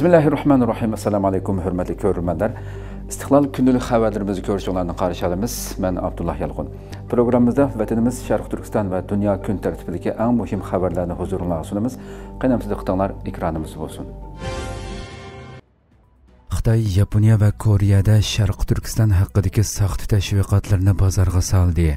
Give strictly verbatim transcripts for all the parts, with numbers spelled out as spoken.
Bismillahirrahmanirrahim. Assalamu alaikum, hürmetli görürmenler. İstiklal günlük haberlerimizi görüşçülerine karşı alımız. Ben Abdullah Yalğun. Programımızda vatanımız Şarkı Türkistan ve dünya gün tertibindeki en mühim haberlerini huzuruna sunumuz. Kıynamsızlık ıqtanlar ekranımız olsun. Xitoy, Yaponiya va Koreyada Sharq Turkiston haqidagi saxt tashviqotlarni bozorga soldi.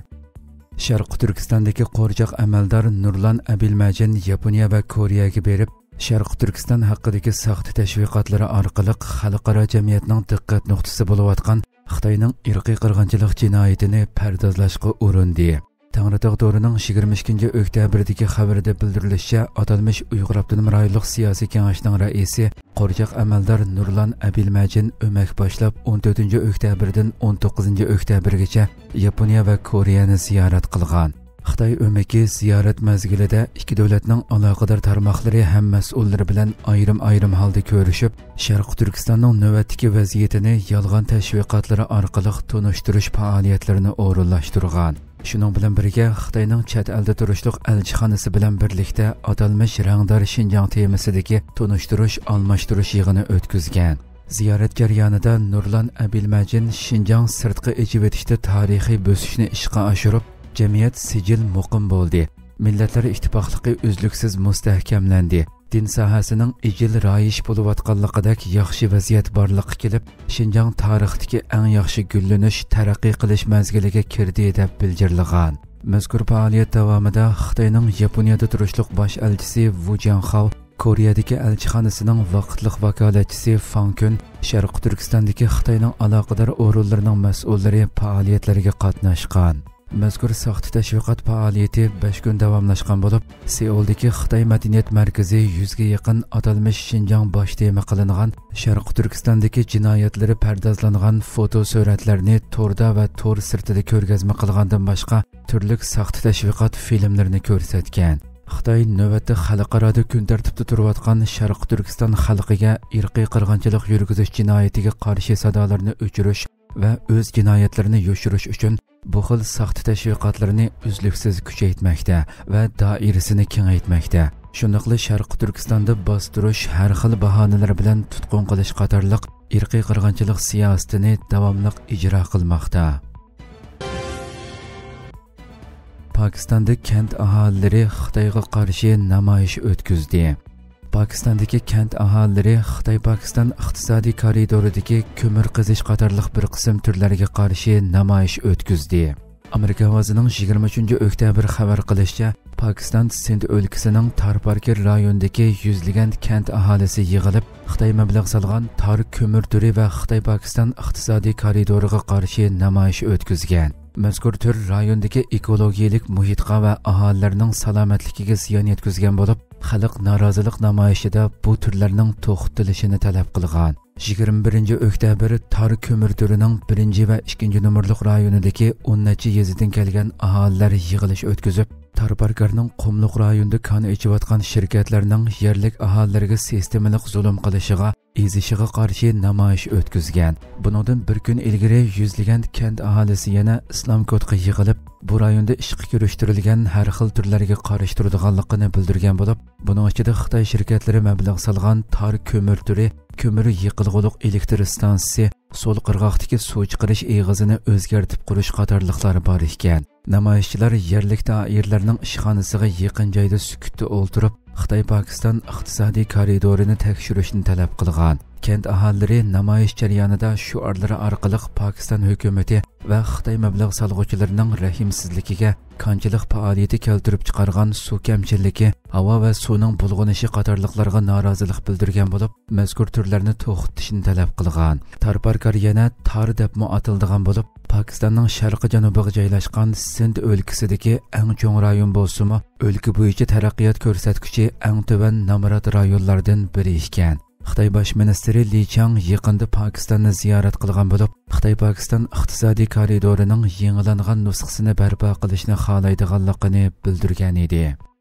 Sharq Turkistondagi qo'rjoq amaldor Nurlan Abilmajin Yaponiya va Koreyaga berib, Sharq Turkiston haqidagi saxt tashviqotlari orqali xalqaro jamiyatning diqqat nuqtasi bo'layotgan Xitoyning irqiy qirg'inchilik jinoyatini pardozlashga urindi. Tangritog Do'rining yigirma ikkinchi oktyabrdagi xabarida bildirilishicha, atalmish Uyg'ur Abdunum rayonlik siyosiy kengashining raisi qo'rjoq amaldor Nurlan Abilmajin o'mak boshlab o'n to'rtinchi oktyabrdan o'n to'qqizinchi oktyabrgacha Yaponiya va Koreyani ziyorat qilgan. Xitoy o'maki ziyorat mazgilida ikki davlatning aloqador tarmoqlari ham mas'ullari bilan ayrim-ayrim holda ko'rishib, Sharq Turkistonning navbatdagi vaziyatini yolg'on tashviqotlari orqali tunishtirish faoliyatlarini o'rinlashtirgan. Shuning bilan birga Xitoyning chet elda turishliq elchixonasi bilan birlikda atalmish rangdor Xinjiang temasidagi tunishtirish almashtirish yig'ini o'tkazgan. Ziyorat jarayonida Nurlan Abilmajin Xinjiang sirtqi echib etishda tarixiy bosishni ishga oshirib, jamiyat sijil muqim bo'ldi. Millatlar ittifoqligi uzluksiz mustahkamlandi. Din sohasining ijil rayish bo'layotganligidek yaxshi vaziyat borliqqa kelib, Xinjiang tarixdagi eng yaxshi gullanish, taraqqiy qilish mazgiliga kirdi deb bildirilgan. Mazkur faoliyat davomida Xitoyning Yaponiyada turishliq bosh elchisi Wu Jianhao, Koreyadagi elchixonasining vaqtliq vakolatchisi Fang Kun, Sharq Turkistondagi Xitoyning aloqador o'rinlarining mas'ullari faoliyatlariga qatnashgan. Mazkur saxt tashviqot faoliyati besh kun davomlashgan bo'lib, Seuldagi Xitoy madaniyat markazi yuzga yaqin atalmish Xinjiang bosh tema qilingan Sharq Turkistondagi jinoyatlari pardozlangan foto suratlarni to'rda va to'r sirtida ko'rgazma qilgandan boshqa turli saxt tashviqot filmlarini ko'rsatgan. Xitoy navbatda xalqaroda kun tartibda turayotgan Sharq Turkiston xalqiga irqiy qirg'inchilik yurgizish jinoyatiga qarshi sadolarni o'chirish va o'z jinoyatlarini yoshirish uchun bu xil saxt tashviqotlarni uzluksiz kuchaytirmoqda va doirasini kengaytirmoqda. Shuningdek, Sharq Turkistonda bostirish, har xil bahonalar bilan tutqun qilish qatorliq irqiy qirg'inchilik siyosatini davomli ijro qilmoqda. Pokistonda kent aholilari Xitoyga qarshi namoyish o'tkazdi. Pokistondagi kent aholilari Xitoy-Pokiston iqtisodiy koridoridagi ko'mir qazish qatorliq bir qism turlarga qarshi namoyish o'tkazdi. Amerika ovozining yigirma uchinchi oktyabr xabar qilishicha, Pokiston Sind o'lkasining Tarparkir rayonidagi yuzlagan kent aholisi yig'ilib, Xitoy mablag' solgan tor ko'mir turi va Xitoy-Pokiston iqtisodiy koridoriga qarshi namoyish o'tkazgan. Mazkur tur rayondagi ekologiyalik muhitga va aholilarning salomatligiga ziyon yetkazgan bo'lib, xalq norozilik namoyishida bu turlarning to'xtatilishini talab qilgan. yigirma birinchi oktyabr tor ko'mir turining birinchi va ikkinchi nomerlik rayonidagi o'n necha yezidan kelgan aholilar yig'ilish o'tkazib, Tarparkarning Qumliq rayonida kon echayotgan shirkatlarning yerlik aholilarga sistemalik zulm qilishiga, ezishiga qarshi namoyish o'tkazgan. Bundan bir kun ilgari yuzlagan kent aholisi yana islom kodga yig'ilib, bu rayonda ishga kirishtirilgan har xil turlarga qarshi turadiganligini bildirgan bo'lib, buning ichida Xitoy shirkatlari mablag' solgan tor ko'mir turi, ko'mir yiqilg'uliq elektr stansiyasi, so'l qirg'oqdagi suv chiqarish eg'izini o'zgartib qurish qatorliqlari bor ekan. Namoyishchilar yerlik doirlarning ishxonasiga yaqin joyda sukutda o'ltirib, Xitoy-Pokiston iqtisodiy koridorini tekshirishni talab qilgan. Kent aholilari namoyish jarayonida shuarlari orqali Pokiston hukumati va Xitoy mablag' solg'uvchilarining rahimsizligiga, konchilik faoliyati keltirib chiqargan suv kamchiligi, havo va suvning bulg'anishi qatorliqlarga norozilik bildirgan bo'lib, mazkur turlarni to'xtatishni talab qilgan. Tarparkar yana tar deb atiladigan bo'lib, Pokistonning sharqi janubiga joylashgan Sind o'lkasidagi eng cho'ng rayon bo'lsa-mu, o'lka bo'yicha taraqqiyot ko'rsatkichi eng tuban nomrod rayonlardan biri ekan. Xitoy bosh ministri Li Chang yaqinda Pokistonni ziyorat qilgan bo'lib, Xitoy-Pokiston iqtisodiy koridorining yangilangan nusxasini barpo qilishni xohlaydiganligini bildirgan edi.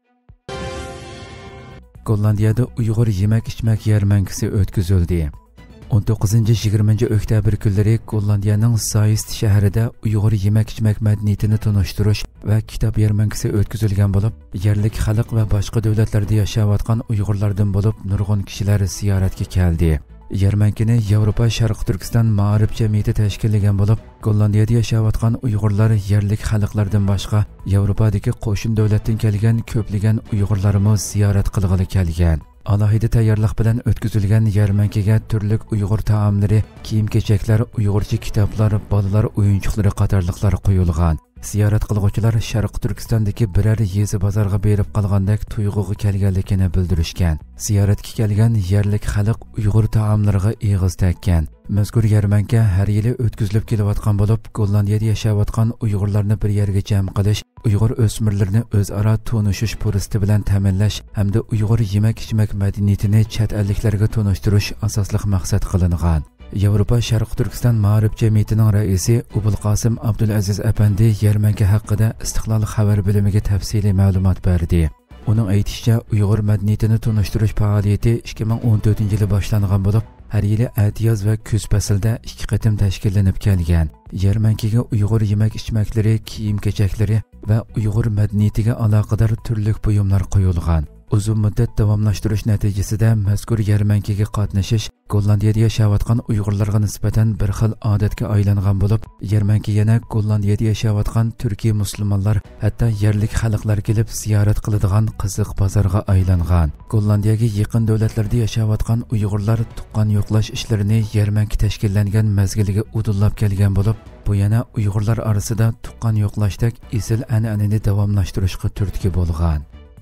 Gollandiyada Uyg'ur yemak-ichmak yarmankasi o'tkazildi. o'n to'qqizinchi yigirmanchi oktyabr kunlari Gollandiyaning Soist shahrida Uyg'ur yemak-ichmak madaniyatini tunishtirish va kitob yarmankasi o'tkazilgan bo'lib, yerlik xalq va boshqa davlatlarda yashayotgan Uyg'urlardan bo'lib, nurg'un kishilar ziyoratga keldi. Yarmankini Yevropa Sharq Turkiston ma'rif jamiyati tashkillagan bo'lib, Gollandiyada yashayotgan Uyg'urlar yerlik xalqlardan boshqa Yevropadagi qo'shni davlatdan kelgan ko'plagan Uyg'urlarimiz ziyorat qilg'ili kelgan. Alohida tayyorlik bilan o'tkazilgan yarmankaga turli Uyg'ur taomlari, kiyim-kechaklar, Uyg'urcha kitoblar, bolalar o'yinchoqlari qatorliqlar qo'yilgan. Ziyorat qiluvchilar Sharq Turkistondagi biror yezi bozorga berib qolgandek tuyg'uga kelganligini bildirishgan. Ziyoratga kelgan yerlik xalq Uyg'ur taomlariga eg'iz tekkan. Mazkur yarmanka har yili o'tkazilib kelayotgan bo'lib, Gollandiyada yashayotgan Uyg'urlarni bir yerga jam qilish, Uyg'ur o'smirlarini o'zaro tanishish fursati bilan ta'minlash hamda Uyg'ur yemak-ichmak madaniyatini chet elliklarga tanishtirish asosli maqsad qilingan. Yevropa Sharq Turkiston ma'rif jamiyatining raisi Ubulqosim Abdulaziz apandi yarmanka haqida Istiqlol xabar bo'limiga tafsiliy ma'lumot berdi. Uning aytishicha, Uyg'ur madaniyatini tanishtirish faoliyati ikki ming o'n to'rtinchi yili boshlangan bo'lib, har yili atiyoz va kuz faslida ikki qatim tashkillanib kelgan. Yarmankaga Uyg'ur yemak-ichmaklari, kiyim-kechaklari va Uyg'ur madaniyatiga aloqador turli buyumlar qo'yilgan. Uzun muddat davomlashtirish natijasida mazkur yarmankaga qatnashish Gollandiyada yashayotgan Uyg'urlarga nisbatan bir xil odatga aylangan bo'lib, yarmanka yana Gollandiyada yashayotgan turkiy musulmonlar, hatto yerlik xalqlar kelib ziyorat qiladigan qiziq bozorga aylangan. Gollandiyaga yaqin davlatlarda yashayotgan Uyg'urlar tuqqan yo'qlash ishlarini yarmanka tashkillangan mazgiliga udullab kelgan bo'lib, bu yana Uyg'urlar orasida tuqqan yo'qlashdek esil an'anani davomlashtirishga turtki bo'lgan.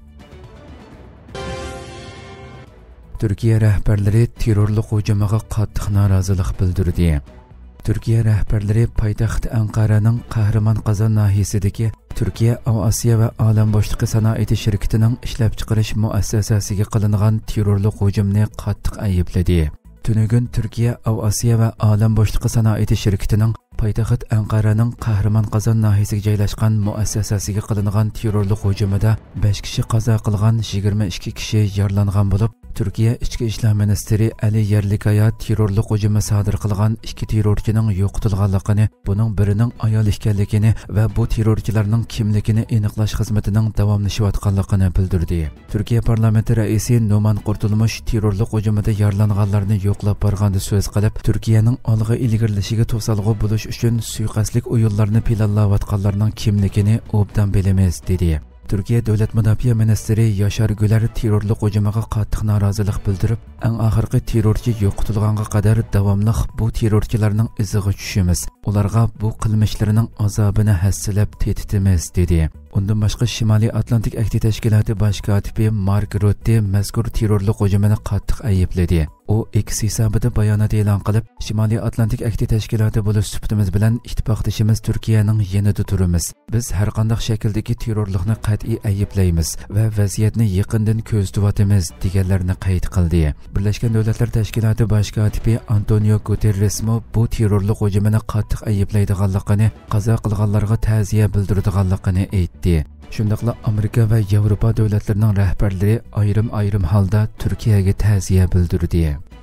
Türkiye rahbarlari terrorlik hujumiga qattiq norozilik bildirdi. Türkiye rahbarlari poytaxt Anqaraning Qahramon Qozon nahiyasidagi Türkiye Avasiya va Olam boshliqi sanoati shirkatining ishlab chiqarish muassasasiga qilingan terrorlik hujumini qattiq aybladi. Tunugun Türkiye Avasiya va Olam boshliqi sanoati shirkatining poytaxt Anqaraning Qahramon Qozon nahiyasiga joylashgan muassasasiga qilingan terrorlik hujumida besh kishi qazo qilgan, yigirma ikki kishi yaralangan bo'lib, Türkiye İçki İşler Ministeri Ali Yerlikaya terrorlik hujumi sodir qilgan ikki terrorchining yo'qotilganligini, buning birining ayol ekanligini va bu terrorchilarning kimligini aniqlash xizmatining davomlashayotganligini bildirdi. Türkiye parlamenti raisi Numan Qurtulmush terrorlik hujumida yaralanganlarni yo'qlab borganda so'z qilib, Turkiyaning olg'a ilgarilashiga to'salg'i bo'lish uchun suiqasdlik o'yinlarini planlayotganlarning kimligini obdan bilamiz dedi. Türkiye Devlet Müdafiə Ministri Yaşar Güler terrorlik hujumiga qattiq norozilik bildirib, eng oxirgi terrorchi yo'qotilganga qadar davomli bu terrorchilarning iziga tushimiz, ularga bu qilmishlarining azobini hassilab tetitimiz dedi. Undan boshqa Shimoliy Atlantik Akti Tashkiloti bosh kotibi Mark Rutte mazkur terrorlik hujumini qattiq aybladi. U X hisobida bayonot e'lon qilib, Shimoliy Atlantik Akti Tashkiloti bo'lish sifatimiz bilan ittifoqdoshimiz Turkiyaning yanida turamiz. Biz har qanday shakldagi terrorlikni qat'iy ayblaymiz va vaziyatni yaqindan ko'zlayotimiz deganlarni qayd qildi. Birlashgan Davlatlar Tashkiloti bosh kotibi Antonio Guterres bu terrorlik hujumini qattiq ayblaydiganligini, qazo qilganlarga ta'ziya bildiradiganligini aytdi. Shundaqla Amerika va Yevropa davlatlarining rahbarlari ayrim-ayrim holda Turkiyaga ta'ziya bildirdi.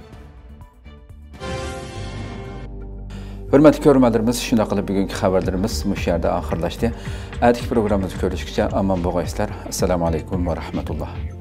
Hurmatli ko'ruvchilarimiz, shunday qilib bugungi xabarlarimiz mush yerda oxirlashdi. Atigi programmamizni ko'rishguncha omon bo'linglar. Assalomu alaykum va rahmatulloh.